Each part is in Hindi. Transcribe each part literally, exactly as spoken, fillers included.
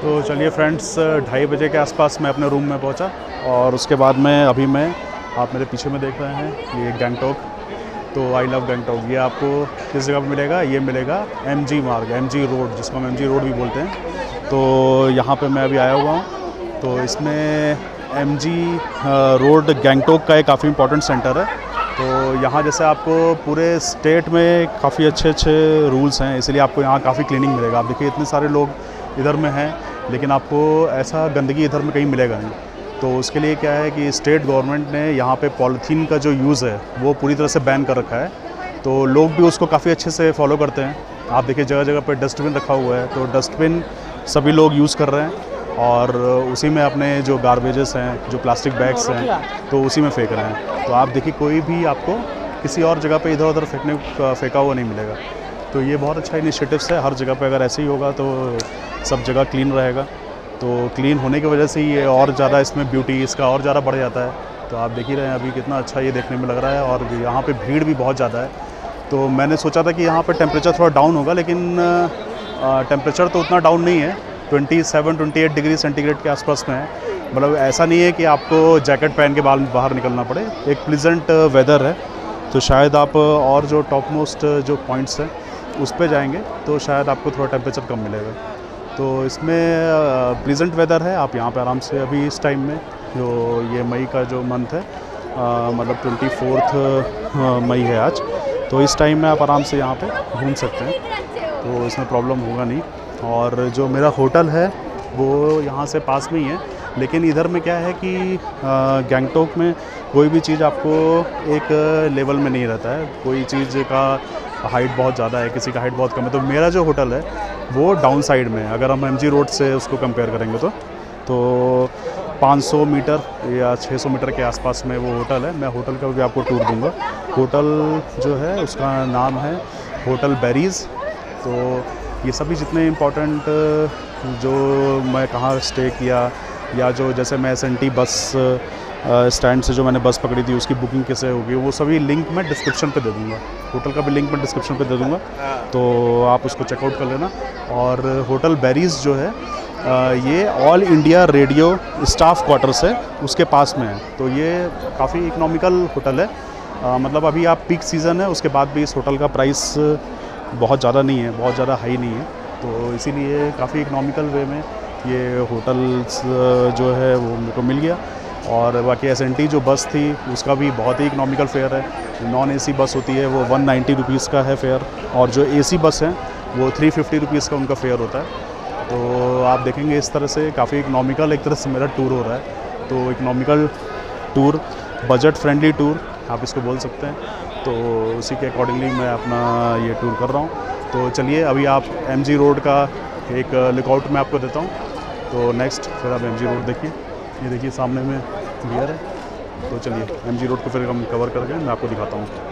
तो चलिए फ्रेंड्स, ढाई बजे के आसपास मैं अपने रूम में पहुंचा और उसके बाद में अभी मैं आप मेरे पीछे में देख रहे हैं ये गैंगटॉक। तो आई लव गैंगटॉक ये आपको किस जगह पर मिलेगा? ये मिलेगा एम जी मार्ग, एम जी रोड, जिसको हम एम जी रोड भी बोलते हैं। तो यहाँ पे मैं अभी आया हुआ हूँ। तो इसमें एम जी रोड गैंगटॉक का एक काफ़ी इंपॉर्टेंट सेंटर है। तो यहाँ जैसे आपको पूरे स्टेट में काफ़ी अच्छे अच्छे रूल्स हैं, इसलिए आपको यहाँ काफ़ी क्लीनिंग मिलेगा। आप देखिए इतने सारे लोग इधर में हैं, लेकिन आपको ऐसा गंदगी इधर में कहीं मिलेगा नहीं। तो उसके लिए क्या है कि स्टेट गवर्नमेंट ने यहाँ पे पॉलीथीन का जो यूज़ है वो पूरी तरह से बैन कर रखा है। तो लोग भी उसको काफ़ी अच्छे से फॉलो करते हैं। आप देखिए जगह जगह पे डस्टबिन रखा हुआ है, तो डस्टबिन सभी लोग यूज़ कर रहे हैं और उसी में अपने जो गार्बेजेस हैं, जो प्लास्टिक बैग्स हैं, तो उसी में फेंक रहे हैं। तो आप देखिए कोई भी आपको किसी और जगह पे इधर उधर फेंकने फेंका हुआ नहीं मिलेगा। तो ये बहुत अच्छा इनिशिएटिव्स है। हर जगह पे अगर ऐसे ही होगा तो सब जगह क्लीन रहेगा। तो क्लीन होने की वजह से ये और ज़्यादा इसमें ब्यूटी इसका और ज़्यादा बढ़ जाता है। तो आप देख ही रहे हैं अभी कितना अच्छा ये देखने में लग रहा है और यहाँ पे भीड़ भी बहुत ज़्यादा है। तो मैंने सोचा था कि यहाँ पे टेम्परेचर थोड़ा डाउन होगा, लेकिन टेम्परेचर तो उतना डाउन नहीं है। सत्ताईस अट्ठाईस डिग्री सेंटीग्रेड के आसपास में है। मतलब ऐसा नहीं है कि आपको जैकेट पहन के बाहर निकलना पड़े। एक प्लीजेंट वेदर है। तो शायद आप और जो टॉप मोस्ट जो पॉइंट्स हैं उस पे जाएंगे तो शायद आपको थोड़ा टेम्परेचर कम मिलेगा। तो इसमें प्लीजेंट वेदर है। आप यहाँ पे आराम से अभी इस टाइम में, जो ये मई का जो मंथ है, आ, मतलब ट्वेंटी फोर्थ मई है आज, तो इस टाइम में आप आराम से यहाँ पे घूम सकते हैं। तो इसमें प्रॉब्लम होगा नहीं। और जो मेरा होटल है वो यहाँ से पास में ही है, लेकिन इधर में क्या है कि गैंगटॉक में कोई भी चीज़ आपको एक लेवल में नहीं रहता है। कोई चीज़ का हाइट बहुत ज़्यादा है, किसी का हाइट बहुत कम है। तो मेरा जो होटल है वो डाउन साइड में है। अगर हम एम जी रोड से उसको कंपेयर करेंगे तो तो पाँच सौ मीटर या छह सौ मीटर के आसपास में वो होटल है। मैं होटल का भी आपको टूर दूंगा। होटल जो है उसका नाम है होटल बेरीज़। तो ये सभी जितने इम्पोर्टेंट जो मैं कहाँ स्टे किया, या जो जैसे मैं S N T bus stand से जो मैंने बस पकड़ी थी उसकी बुकिंग कैसे होगी, वो सभी लिंक मैं डिस्क्रिप्शन पे दे दूँगा। होटल का भी लिंक मैं डिस्क्रिप्शन पे दे दूँगा, तो आप उसको चेकआउट कर लेना। और होटल बेरीज़ जो है ये All India Radio staff quarters है, उसके पास में है। तो ये काफ़ी इकोनॉमिकल होटल है। आ, मतलब अभी आप पीक सीज़न है, उसके बाद भी इस होटल का प्राइस बहुत ज़्यादा नहीं है, बहुत ज़्यादा हाई नहीं है। तो इसीलिए काफ़ी इकोनॉमिकल वे में ये होटल्स जो है वो मेरे को मिल गया। और बाकी एस एन टी जो बस थी उसका भी बहुत ही इकोनॉमिकल फेयर है। नॉन एसी बस होती है वो वन नाइन्टी रुपीज़ का है फेयर, और जो एसी बस हैं वो थ्री फिफ्टी रुपीज़ का उनका फेयर होता है। तो आप देखेंगे इस तरह से काफ़ी इकोनॉमिकल एक तरह से मेरा टूर हो रहा है। तो economical tour, budget friendly tour आप इसको बोल सकते हैं। तो उसी के अकॉर्डिंगली मैं अपना ये टूर कर रहा हूँ। तो चलिए अभी आप एम जी रोड का एक लुकआउट मैं आपको देता हूँ। तो नेक्स्ट फिर आप एम जी रोड देखिए, ये देखिए सामने में क्लियर है। तो चलिए एम जी रोड को फिर हम कवर करके मैं आपको दिखाता हूँ।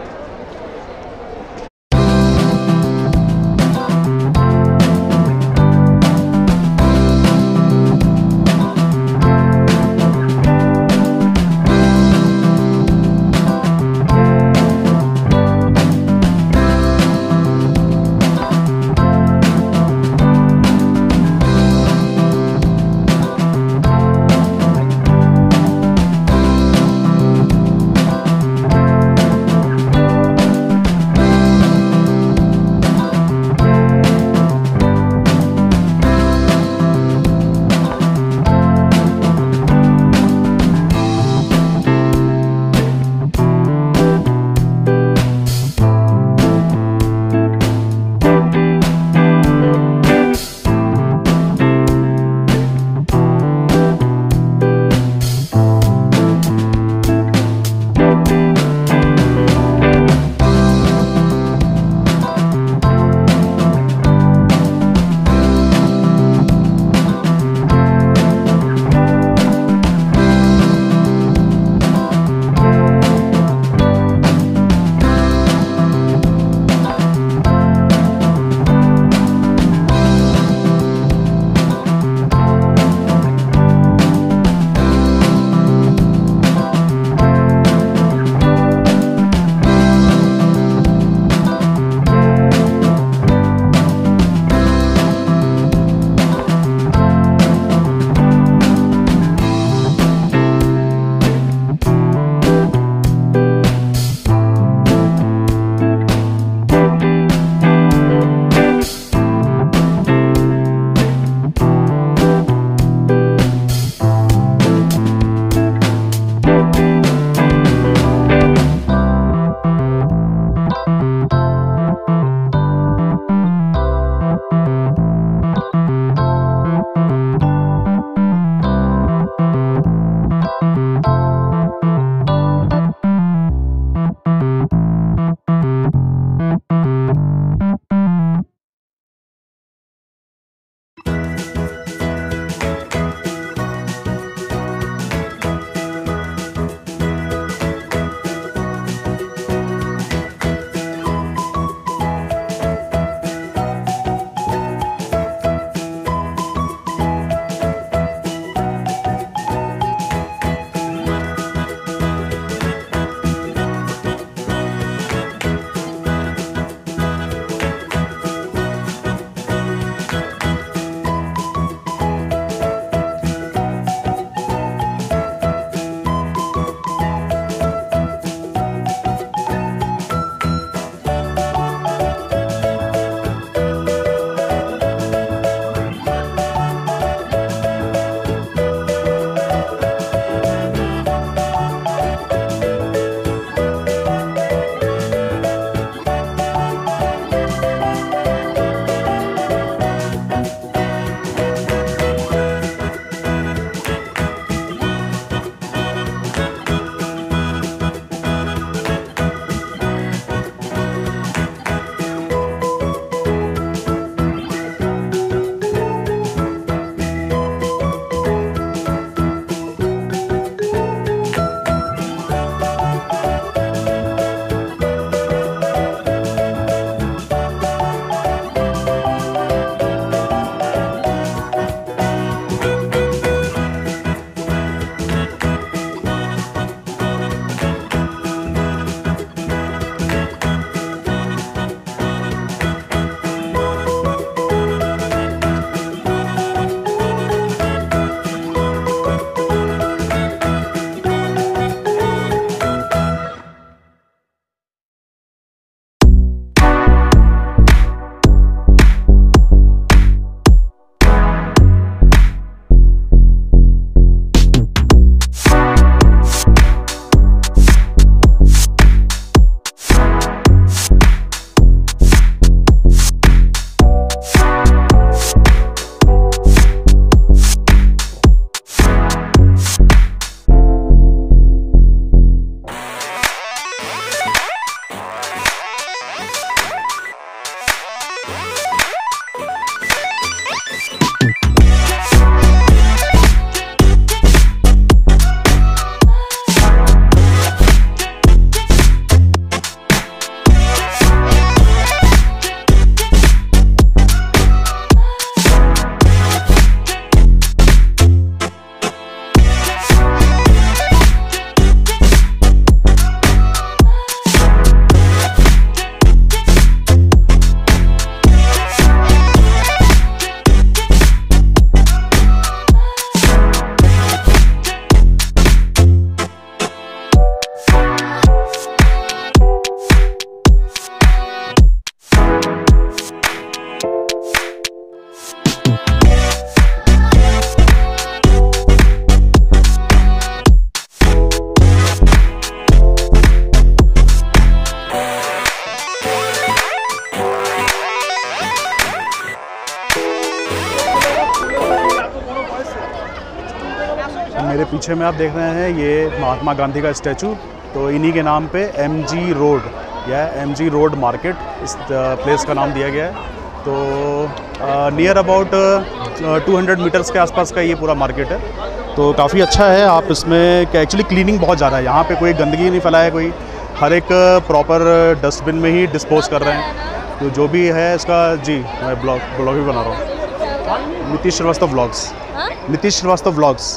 मेरे पीछे में आप देख रहे हैं ये महात्मा गांधी का स्टैचू, तो इन्हीं के नाम पे एम जी रोड या एम जी रोड मार्केट इस प्लेस का नाम दिया गया है। तो near about two hundred metres के आसपास का ये पूरा मार्केट है, तो काफ़ी अच्छा है। आप इसमें एक्चुअली क्लीनिंग बहुत ज़्यादा है, यहाँ पे कोई गंदगी नहीं फैलाया, कोई हर एक प्रॉपर डस्टबिन में ही डिस्पोज कर रहे हैं। तो जो भी है इसका, जी मैं ब्लॉग ब्लॉग भी बना रहा हूँ, नीतीश श्रीवास्तव व्लॉग्स, नीतीश श्रीवास्तव व्लॉग्स।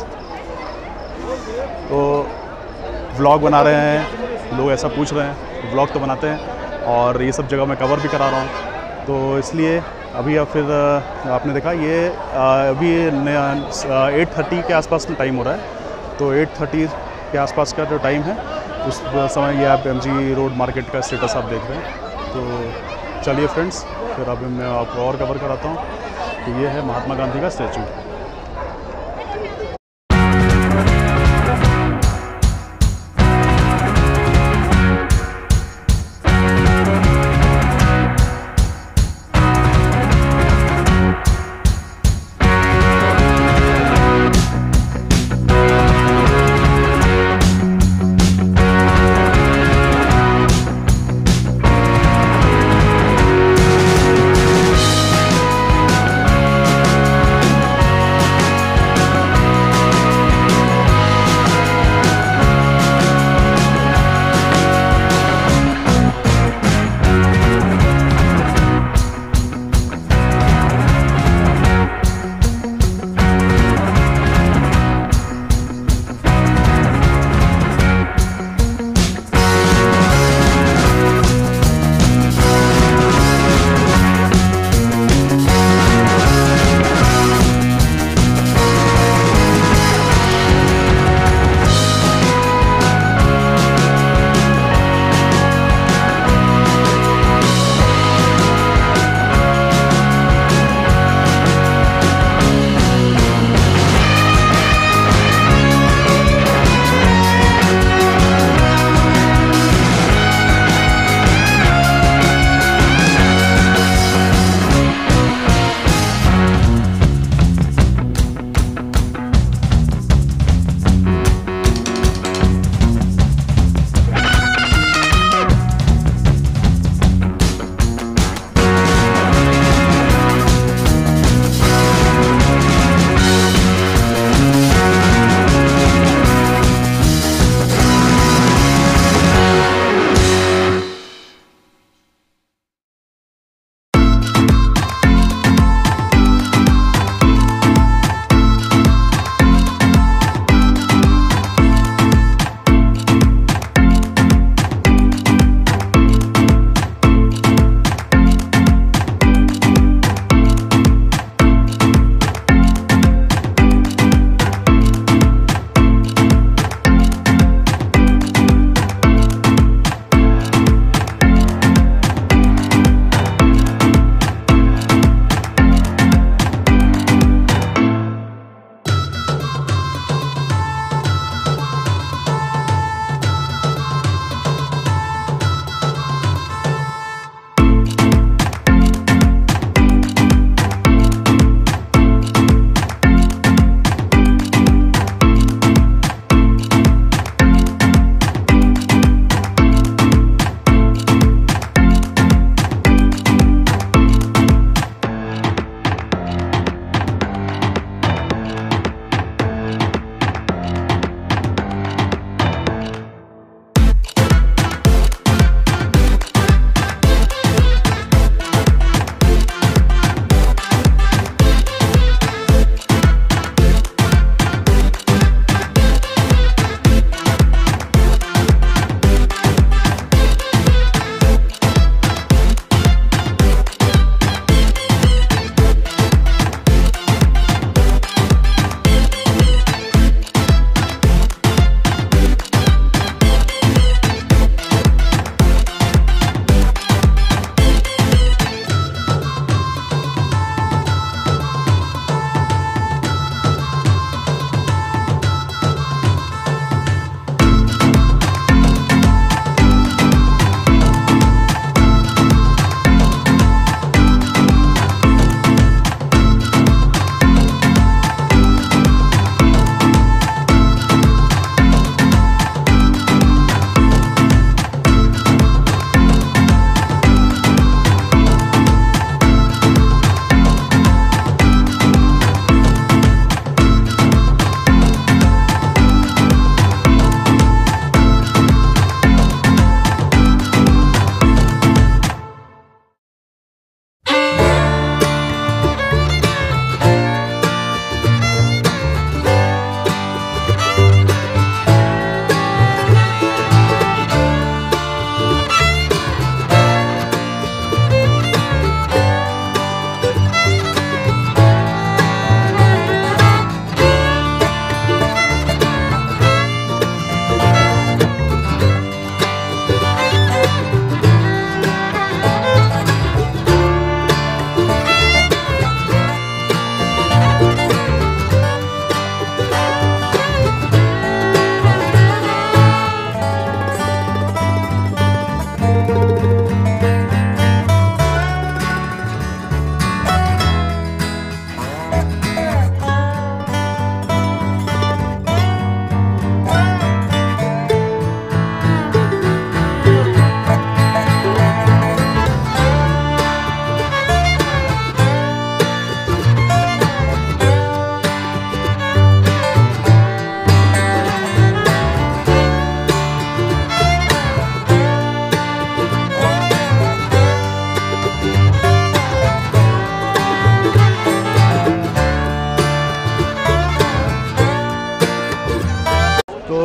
तो व्लॉग बना रहे हैं, लोग ऐसा पूछ रहे हैं, व्लॉग तो बनाते हैं और ये सब जगह मैं कवर भी करा रहा हूँ। तो इसलिए अभी अब फिर आपने देखा ये अभी एट थर्टी के आसपास में टाइम हो रहा है, तो एट थर्टी के आसपास का जो टाइम है उस समय ये आप एम जी रोड मार्केट का स्टेटस आप देख रहे हैं। तो चलिए फ्रेंड्स, फिर अभी मैं आपको और कवर कराता हूँ कि ये है महात्मा गांधी का स्टैचू।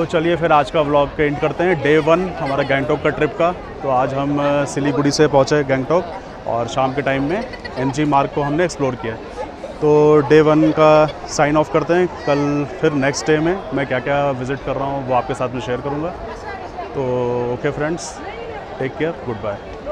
चलिए फिर आज का व्लॉग के एंड करते हैं। डे वन हमारा गैंगटॉक का ट्रिप का। तो आज हम सिलीगुड़ी से पहुँचे गैंगटॉक और शाम के टाइम में एम जी मार्ग को हमने एक्सप्लोर किया। तो डे वन का साइन ऑफ करते हैं। कल फिर नेक्स्ट डे में मैं क्या क्या विज़िट कर रहा हूँ वो आपके साथ में शेयर करूँगा। तो okay friends, take care, good bye.